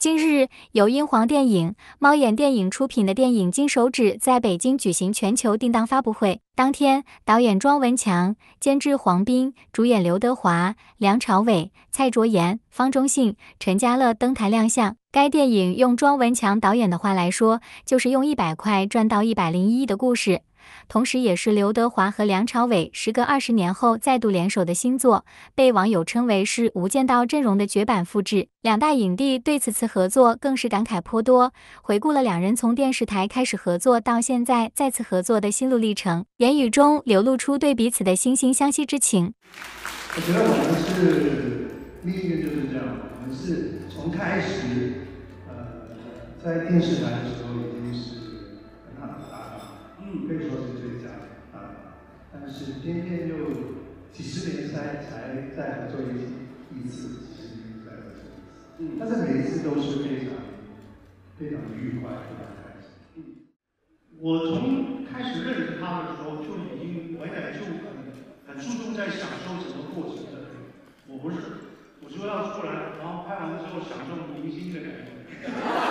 近日，由英皇电影、猫眼电影出品的电影《金手指》在北京举行全球定档发布会。当天，导演庄文强、监制黄斌、主演刘德华、梁朝伟、蔡卓妍、方中信、陈家乐登台亮相。该电影用庄文强导演的话来说，就是用100块赚到101亿的故事。同时也是刘德华和梁朝伟时隔20年后再度联手的新作，被网友称为是《无间道》阵容的绝版复制。两大影帝对此次合作更是感慨颇多，回顾了两人从电视台开始合作到现在再次合作的心路历程，言语中流露出对彼此的惺惺相惜之情。 我觉得我们是命运就是这样，我们是从开始，在电视台的时候已经是很好的搭档，可以说是最佳搭档，但是偏偏又几十年才再合作一次，几十年再合作一次，但是每一次都是非常愉快，非常开心。 我从开始认识他的时候就已经，我也就很注重在享受整个过程的人。我不是，我就要出来，然后拍完之后享受明星的感觉。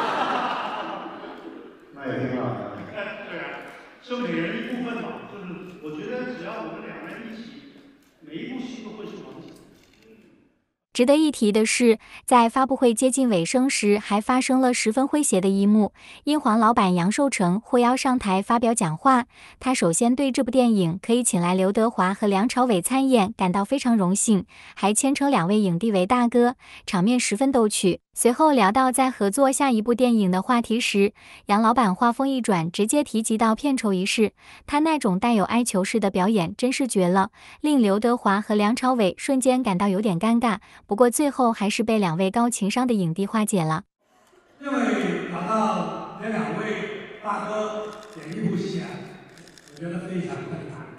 那也挺好的。 对啊，是每人一部分嘛，就是我觉得只要我们两个人一起，每一部戏都会是完整。 值得一提的是，在发布会接近尾声时，还发生了十分诙谐的一幕。英皇老板杨受成获邀上台发表讲话，他首先对这部电影可以请来刘德华和梁朝伟参演感到非常荣幸，还谦称两位影帝为大哥，场面十分逗趣。随后聊到在合作下一部电影的话题时，杨老板话锋一转，直接提及到片酬一事，他那种带有哀求式的表演真是绝了，令刘德华和梁朝伟瞬间感到有点尴尬。不过最后还是被两位高情商的影帝化解了。 因为拿到这两位大哥演一部戏啊，我觉得非常困难。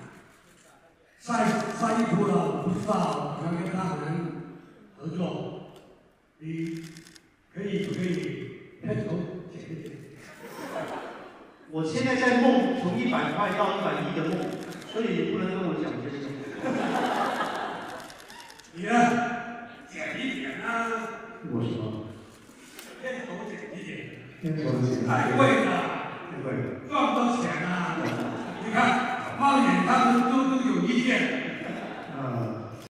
上一部呢，我不知道怎么跟他们合作，你可以片头剪一剪？ 我现在在梦从100块到100亿的梦，所以你不能跟我讲这些。 你呢？剪一剪啊！ 我说， 片头剪一剪， 片头剪太贵了， 太贵了， 赚不到钱啊！你看，猫眼他们都有意见。